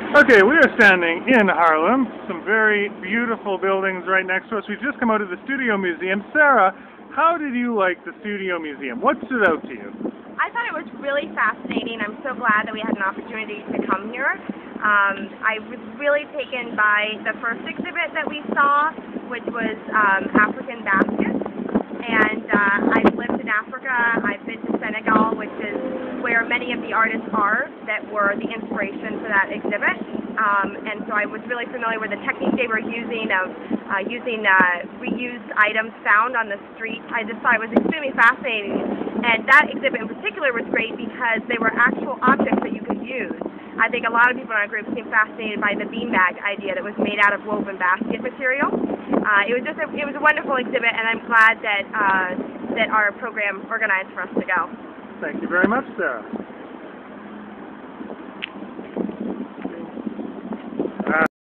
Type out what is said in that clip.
Okay, we are standing in Harlem, some very beautiful buildings right next to us. We've just come out of the Studio Museum. Sarah, how did you like the Studio Museum? What stood out to you? I thought it was really fascinating. I'm so glad that we had an opportunity to come here. I was really taken by the first exhibit that we saw, which was African baskets. And I've lived in Africa. I've been to Senegal, which is where many of the artists are that were the inspiration for that exhibit. And so I was really familiar with the technique they were using of using reused items found on the street. I just thought it was extremely fascinating. And that exhibit in particular was great because they were actual objects that you could use. I think a lot of people in our group seemed fascinated by the beanbag idea that was made out of woven basket material. It was a wonderful exhibit, and I'm glad that that our program organized for us to go. Thank you very much, Sarah.